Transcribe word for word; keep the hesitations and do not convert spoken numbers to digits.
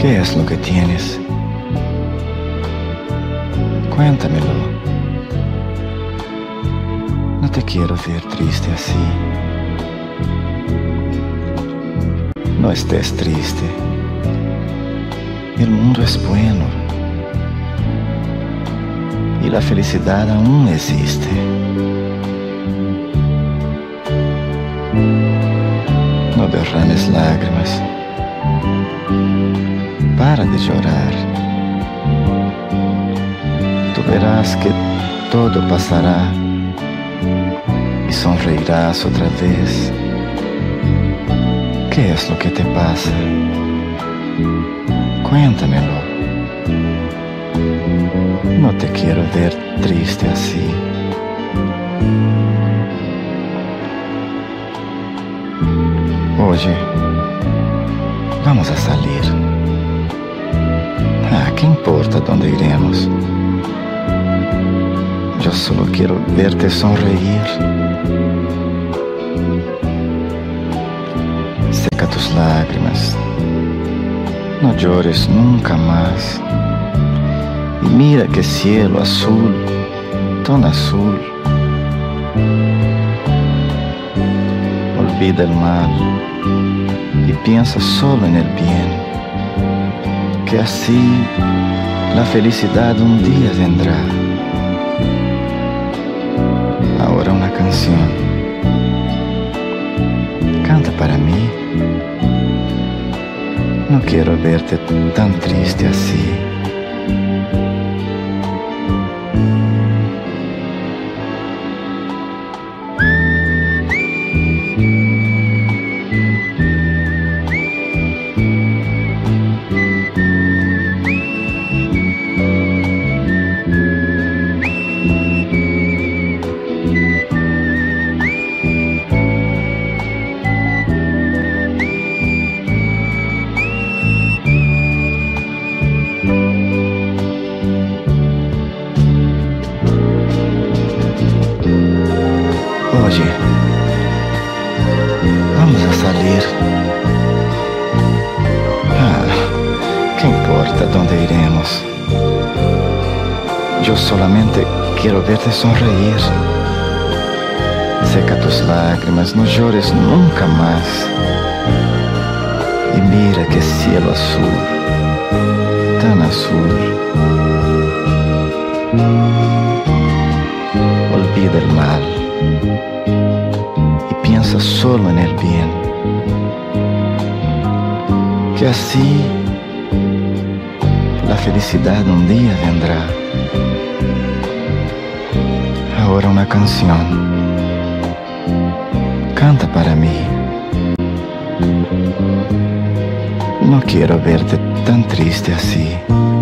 ¿Qué es lo que tienes? Cuéntamelo. No te quiero ver triste así. No estés triste. El mundo es bueno. Y la felicidad aún existe. No derrames lágrimas. Para de llorar. Tú verás que todo pasará y sonreirás otra vez. ¿Qué es lo que te pasa? Cuéntamelo. No te quiero ver triste así. Oye, vamos a salir. Ah, ¿qué importa dónde iremos? Yo solo quiero verte sonreír. Seca tus lágrimas. No llores nunca más. Y mira qué cielo azul, tan azul. Olvida el mal y piensa solo en el bien, que así la felicidad un día vendrá. Ahora una canción. Canta para mí. No quiero verte tan triste así. Oye, vamos a salir. Ah, ¿qué importa dónde iremos? Yo solamente quiero verte sonreír. Seca tus lágrimas, no llores nunca más. Y mira qué cielo azul, tan azul. Olvida el mal y piensa solo en el bien, que así la felicidad un día vendrá. Ahora una canción. Canta para mí. No quiero verte tan triste así.